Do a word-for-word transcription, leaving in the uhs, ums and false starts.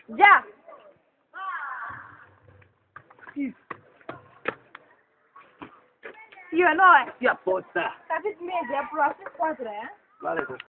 Già! Io no, eh! Ti apposta! Capite meglio, a prossima quattro, eh? Vale.